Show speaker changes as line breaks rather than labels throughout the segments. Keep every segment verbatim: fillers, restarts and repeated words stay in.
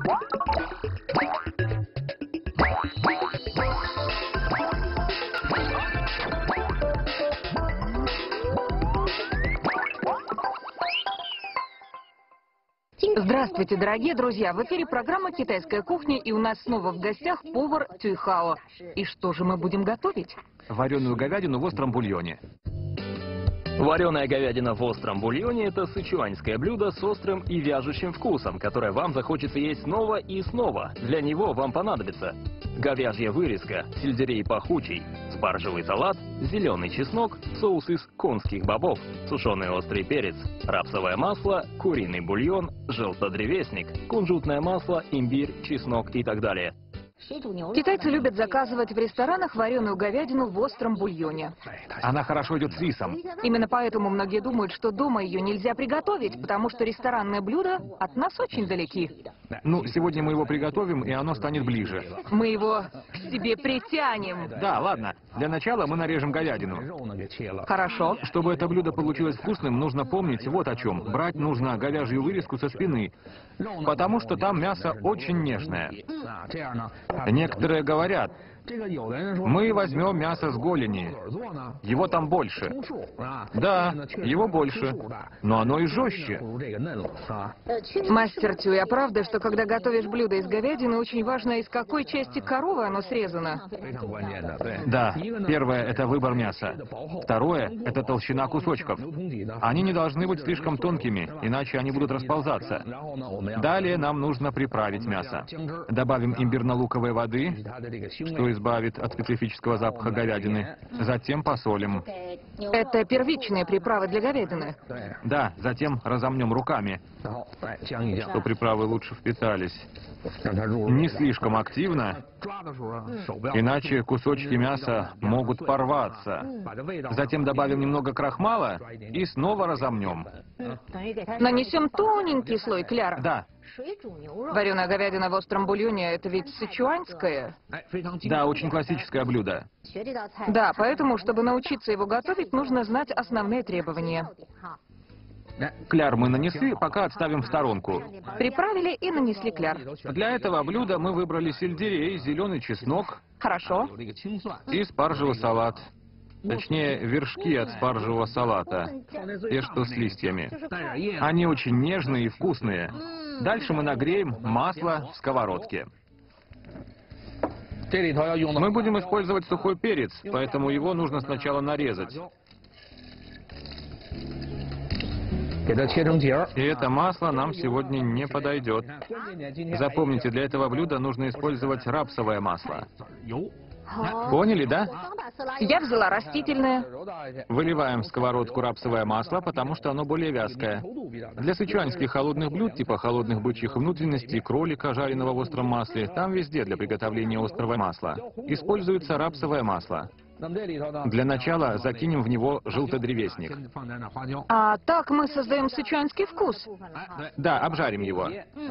Здравствуйте, дорогие друзья! В эфире программа «Китайская кухня», и у нас снова в гостях повар Цюйхао. И что же мы будем готовить?
Вареную говядину в остром бульоне.
Вареная говядина в остром бульоне – это сычуаньское блюдо с острым и вяжущим вкусом, которое вам захочется есть снова и снова. Для него вам понадобится говяжья вырезка, сельдерей пахучий, спаржевый салат, зеленый чеснок, соус из конских бобов, сушеный острый перец, рапсовое масло, куриный бульон, желтодревесник, кунжутное масло, имбирь, чеснок и так далее.
Китайцы любят заказывать в ресторанах вареную говядину в остром бульоне.
Она хорошо идет с рисом.
Именно поэтому многие думают, что дома ее нельзя приготовить, потому что ресторанные блюда от нас очень далеки.
Ну, сегодня мы его приготовим, и оно станет ближе.
Мы его к себе притянем.
Да, ладно. Для начала мы нарежем говядину.
Хорошо.
Чтобы это блюдо получилось вкусным, нужно помнить вот о чем. Брать нужно говяжью вырезку со спины, потому что там мясо очень нежное. Некоторые говорят, мы возьмем мясо с голени, его там больше. Да, его больше, но оно и жестче.
Мастер Цюй, а правда, что когда готовишь блюдо из говядины, очень важно, из какой части коровы оно срезано?
Да, первое – это выбор мяса. Второе – это толщина кусочков. Они не должны быть слишком тонкими, иначе они будут расползаться. Далее нам нужно приправить мясо. Добавим имбирно-луковой воды, что избавит от специфического запаха говядины. Затем посолим.
Это первичные приправы для говядины?
Да, затем разомнем руками, что приправы лучше впитались. Не слишком активно, иначе кусочки мяса могут порваться. Затем добавим немного крахмала и снова разомнем.
Нанесем тоненький слой кляра?
Да.
Вареная говядина в остром бульоне – это ведь сычуаньское?
Да, очень классическое блюдо.
Да, поэтому, чтобы научиться его готовить, нужно знать основные требования.
Кляр мы нанесли, пока отставим в сторонку.
Приправили и нанесли кляр.
Для этого блюда мы выбрали сельдерей, зеленый чеснок.
Хорошо.
И спаржевый салат. Точнее, вершки от спаржевого салата. Те, что с листьями. Они очень нежные и вкусные. Дальше мы нагреем масло в сковородке. Мы будем использовать сухой перец, поэтому его нужно сначала нарезать. И это масло нам сегодня не подойдет. Запомните, для этого блюда нужно использовать рапсовое масло. Поняли, да?
Я взяла растительное.
Выливаем в сковородку рапсовое масло, потому что оно более вязкое. Для сычуаньских холодных блюд, типа холодных бычьих внутренностей, кролика, жареного в остром масле, там везде для приготовления острого масла используется рапсовое масло. Для начала закинем в него желтодревесник.
А так мы создаем сычуаньский вкус.
Да, обжарим его.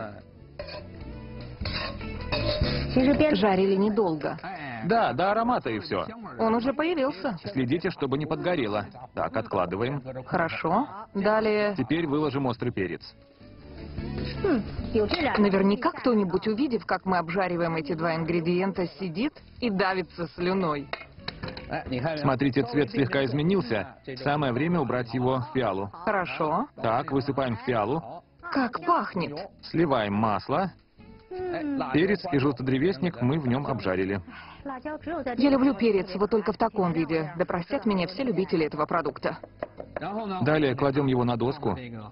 Жарили недолго.
Да, до аромата и все.
Он уже появился.
Следите, чтобы не подгорело. Так, откладываем.
Хорошо. Далее...
Теперь выложим острый перец.
Наверняка кто-нибудь, увидев, как мы обжариваем эти два ингредиента, сидит и давится слюной.
Смотрите, цвет слегка изменился. Самое время убрать его в пиалу.
Хорошо.
Так, высыпаем в пиалу.
Как пахнет.
Сливаем масло. Перец и желтодревесник мы в нем обжарили.
Я люблю перец, вот только в таком виде. Да простят меня все любители этого продукта.
Далее кладем его на доску.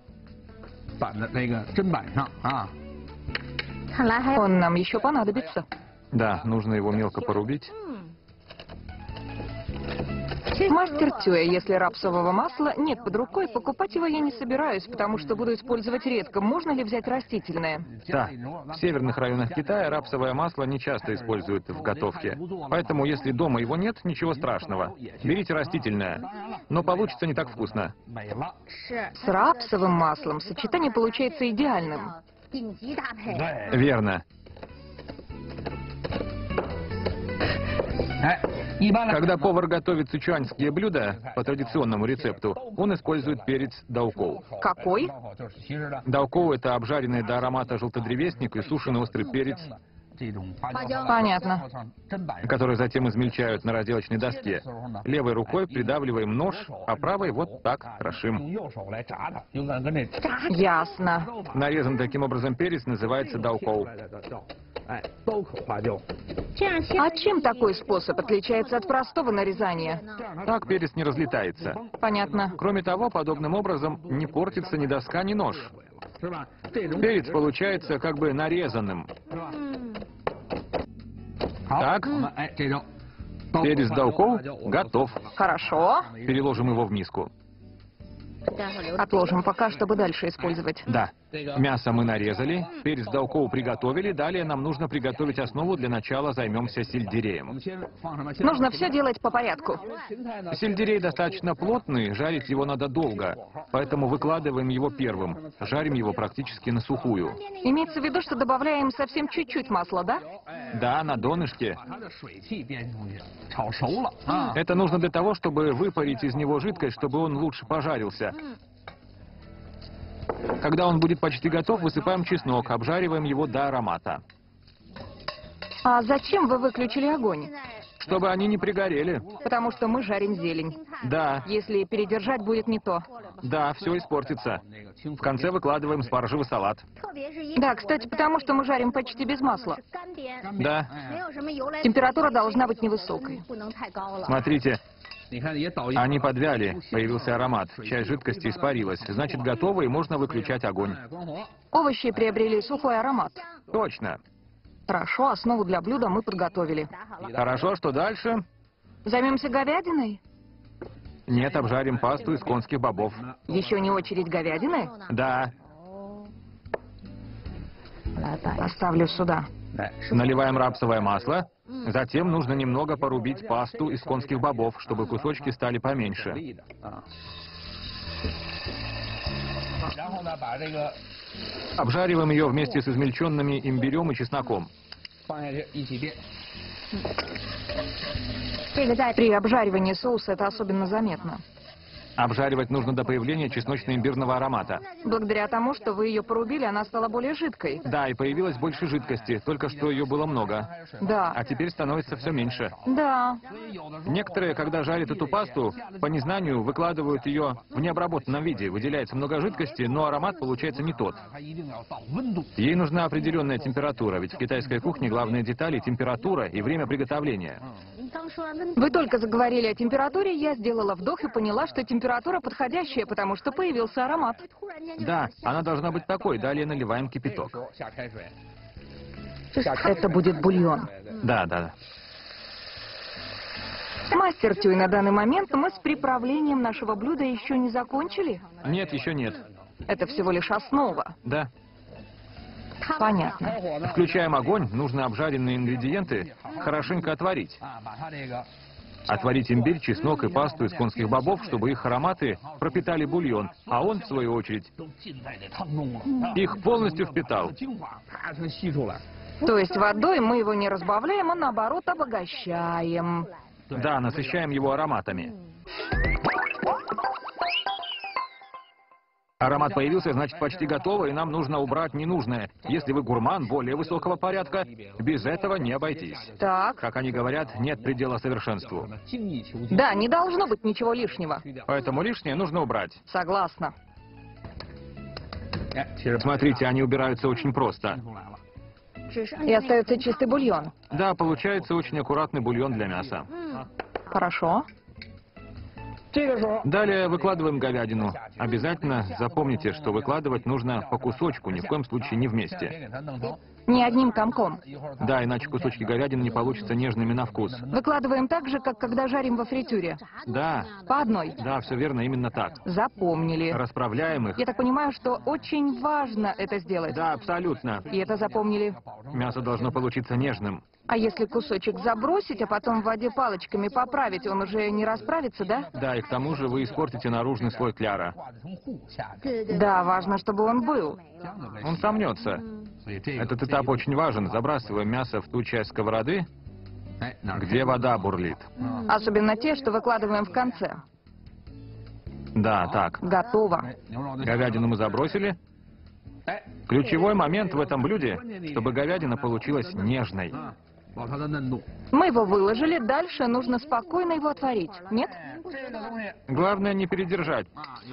Он нам еще понадобится.
Да, нужно его мелко порубить.
Мастер Цюэ, если рапсового масла нет под рукой, покупать его я не собираюсь, потому что буду использовать редко. Можно ли взять растительное?
Да, в северных районах Китая рапсовое масло не часто используют в готовке. Поэтому, если дома его нет, ничего страшного. Берите растительное, но получится не так вкусно.
С рапсовым маслом сочетание получается идеальным.
Верно. Когда повар готовит сычуаньские блюда по традиционному рецепту, он использует перец даукоу.
Какой?
Даукоу — это обжаренный до аромата желтодревесник и сушеный острый перец,
Понятно.
который затем измельчают на разделочной доске. Левой рукой придавливаем нож, а правой вот так крошим.
Ясно.
Нарезан таким образом перец называется даукоу.
А чем такой способ отличается от простого нарезания?
Так перец не разлетается.
Понятно.
Кроме того, подобным образом не портится ни доска, ни нож. Перец получается как бы нарезанным. Так, перец даукоу готов.
Хорошо.
Переложим его в миску.
Отложим пока, чтобы дальше использовать.
Да. Мясо мы нарезали, перец даукоу приготовили. Далее нам нужно приготовить основу. Для начала займемся сельдереем.
Нужно все делать по порядку.
Сельдерей достаточно плотный, жарить его надо долго. Поэтому выкладываем его первым. Жарим его практически на сухую.
Имеется в виду, что добавляем совсем чуть-чуть масла, да?
Да, на донышке. Это нужно для того, чтобы выпарить из него жидкость, чтобы он лучше пожарился. Когда он будет почти готов, высыпаем чеснок, обжариваем его до аромата.
А зачем вы выключили огонь?
Чтобы они не пригорели.
Потому что мы жарим зелень.
Да,
Если передержать, будет не то.
да, все испортится. В конце выкладываем спаржевый салат.
Да, кстати, потому что мы жарим почти без масла.
Да,
Температура должна быть невысокой.
смотрите, они подвяли, появился аромат, часть жидкости испарилась. Значит, готово и можно выключать огонь.
Овощи приобрели сухой аромат.
Точно.
Хорошо, основу для блюда мы подготовили.
Хорошо, что дальше?
Займемся говядиной?
Нет, обжарим пасту из конских бобов.
Еще не очередь говядины?
Да,
Оставлю сюда.
наливаем рапсовое масло. Затем нужно немного порубить пасту из конских бобов, чтобы кусочки стали поменьше. Обжариваем ее вместе с измельченными имбирем и чесноком.
При обжаривании соуса это особенно заметно.
Обжаривать нужно до появления чесночно-имбирного аромата.
Благодаря тому, что вы ее порубили, она стала более жидкой.
Да, и появилось больше жидкости, только что ее было много.
Да.
А теперь становится все меньше.
Да.
Некоторые, когда жарят эту пасту, по незнанию выкладывают ее в необработанном виде. Выделяется много жидкости, но аромат получается не тот. Ей нужна определенная температура, ведь в китайской кухне главные детали — температура и время приготовления.
Вы только заговорили о температуре, я сделала вдох и поняла, что температура подходящая, потому что появился аромат.
Да, она должна быть такой. Далее наливаем кипяток.
Это будет бульон.
Да, да, да.
Мастер Тюй, на данный момент мы с приправлением нашего блюда еще не закончили.
Нет, еще нет.
Это всего лишь основа.
Да.
Понятно.
Включаем огонь. Нужно обжаренные ингредиенты хорошенько отварить. Отварить имбирь, чеснок и пасту из конских бобов, чтобы их ароматы пропитали бульон, а он, в свою очередь, их полностью впитал.
То есть водой мы его не разбавляем, а наоборот обогащаем.
Да, насыщаем его ароматами. Аромат появился, значит, почти готово, и нам нужно убрать ненужное. Если вы гурман более высокого порядка, без этого не обойтись.
Так.
Как они говорят, нет предела совершенству.
Да, не должно быть ничего лишнего.
Поэтому лишнее нужно убрать.
Согласна.
Смотрите, они убираются очень просто.
И остается чистый бульон.
Да, получается очень аккуратный бульон для мяса.
Хорошо.
Далее выкладываем говядину. Обязательно запомните, что выкладывать нужно по кусочку, ни в коем случае не вместе.
Не одним комком.
Да, иначе кусочки говядины не получатся нежными на вкус.
Выкладываем так же, как когда жарим во фритюре.
Да,
По одной.
да, все верно, именно так.
Запомнили.
Расправляем их.
Я так понимаю, что очень важно это сделать.
Да, абсолютно.
И это запомнили.
Мясо должно получиться нежным.
А если кусочек забросить, а потом в воде палочками поправить, он уже не расправится, да?
Да, и к тому же вы испортите наружный слой кляра.
Да, важно, чтобы он был.
Он сомнется. Этот этап очень важен. Забрасываем мясо в ту часть сковороды, Где вода бурлит?
Особенно те, что выкладываем в конце.
Да, так.
Готово.
Говядину мы забросили. Ключевой момент в этом блюде, чтобы говядина получилась нежной.
Мы его выложили, дальше нужно спокойно его отварить. Нет?
Главное не передержать.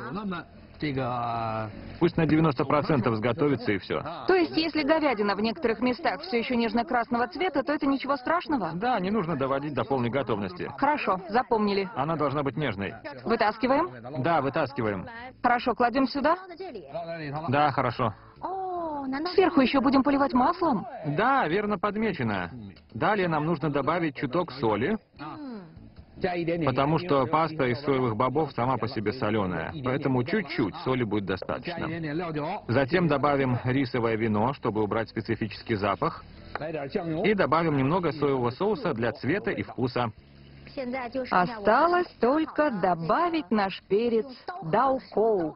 Пусть на девяносто процентов сготовится и все.
То есть, если говядина в некоторых местах все еще нежно-красного цвета, то это ничего страшного?
Да, не нужно доводить до полной готовности.
Хорошо, запомнили.
Она должна быть нежной.
Вытаскиваем?
Да, вытаскиваем.
Хорошо, кладем сюда?
Да, хорошо.
Сверху еще будем поливать маслом?
Да, верно подмечено. Далее нам нужно добавить чуток соли, потому что паста из соевых бобов сама по себе соленая, поэтому чуть-чуть соли будет достаточно. Затем добавим рисовое вино, чтобы убрать специфический запах, и добавим немного соевого соуса для цвета и вкуса.
Осталось только добавить наш перец даокоу.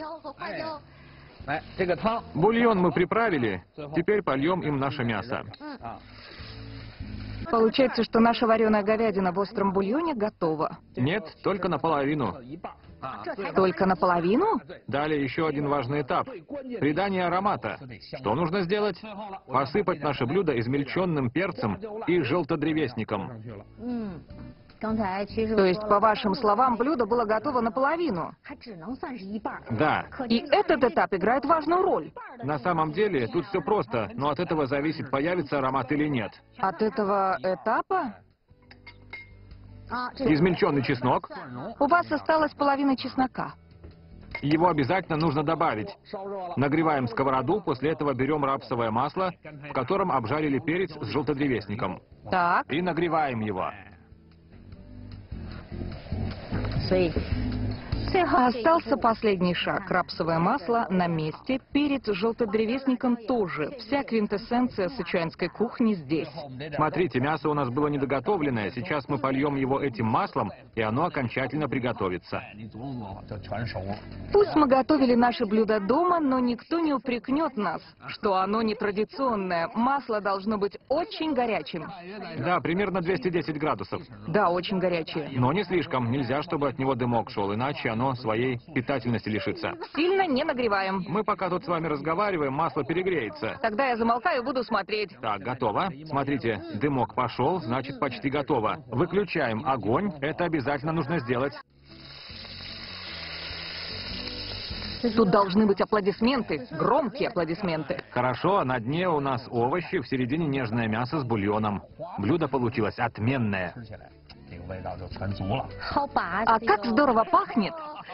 Бульон мы приправили, теперь польем им наше мясо.
Получается, что наша вареная говядина в остром бульоне готова.
Нет, только наполовину.
Только наполовину?
Далее еще один важный этап. Придание аромата. Что нужно сделать? Посыпать наше блюдо измельченным перцем и желтодревесником.
То есть, по вашим словам, блюдо было готово наполовину.
Да.
И этот этап играет важную роль.
На самом деле, тут все просто, но от этого зависит, появится аромат или нет.
От этого этапа?
Измельченный чеснок.
У вас осталась половина чеснока.
Его обязательно нужно добавить. Нагреваем сковороду, после этого берем рапсовое масло, в котором обжарили перец с желтодревесником.
Так.
И нагреваем его.
Остался последний шаг. Рапсовое масло на месте, перец с желтодревесником тоже. Вся квинтэссенция сычуанской кухни здесь.
Смотрите, мясо у нас было недоготовленное. Сейчас мы польем его этим маслом, и оно окончательно приготовится.
Пусть мы готовили наше блюдо дома, но никто не упрекнет нас, что оно нетрадиционное. Масло должно быть очень горячим.
Да, примерно двести десять градусов.
Да, очень горячее.
Но не слишком. Нельзя, чтобы от него дымок шел, иначе оно своей питательности лишится.
Сильно не нагреваем.
Мы пока тут с вами разговариваем, масло перегреется.
Тогда я замолкаю и буду смотреть.
Так, готово. Смотрите, дымок пошел, значит, почти готово. Выключаем огонь. Это обязательно нужно сделать.
Тут должны быть аплодисменты, громкие аплодисменты.
Хорошо, на дне у нас овощи, в середине нежное мясо с бульоном. Блюдо получилось отменное.
А как здорово пахнет!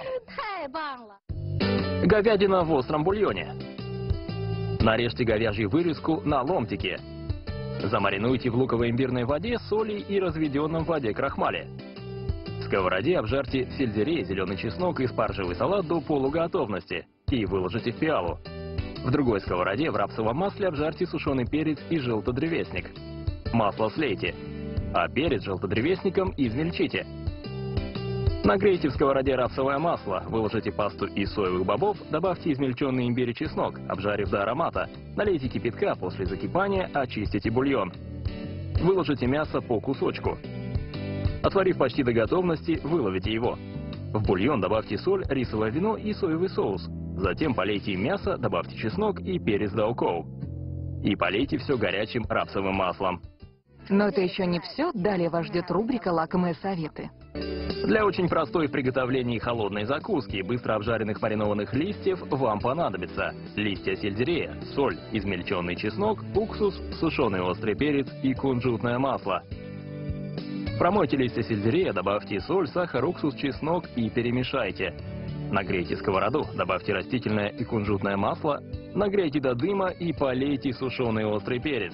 Говядина в остром бульоне. Нарежьте говяжью вырезку на ломтики. Замаринуйте в луково-имбирной воде, соли и разведенном в воде крахмале. В сковороде обжарьте сельдерей, зеленый чеснок и спаржевый салат до полуготовности и выложите в пиалу. В другой сковороде в рапсовом масле обжарьте сушеный перец и желтодревесник. Масло слейте, а перец с желтодревесником измельчите. Нагрейте в сковороде рапсовое масло, выложите пасту из соевых бобов, добавьте измельченный имбирь и чеснок, обжарив до аромата. Налейте кипятка, после закипания очистите бульон. Выложите мясо по кусочку. Отварив почти до готовности, выловите его. В бульон добавьте соль, рисовое вино и соевый соус. Затем полейте им мясо, добавьте чеснок и перец даокоу. И полейте все горячим рапсовым маслом.
Но это еще не все. Далее вас ждет рубрика «Лакомые советы».
Для очень простой в приготовлении холодной закуски и быстро обжаренных маринованных листьев вам понадобится листья сельдерея, соль, измельченный чеснок, уксус, сушеный острый перец и кунжутное масло. Промойте листья сельдерея, добавьте соль, сахар, уксус, чеснок и перемешайте. Нагрейте сковороду, добавьте растительное и кунжутное масло, нагрейте до дыма и полейте сушеный острый перец.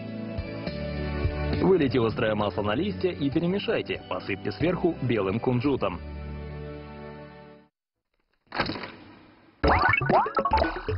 Вылейте острое масло на листья и перемешайте. Посыпьте сверху белым кунжутом.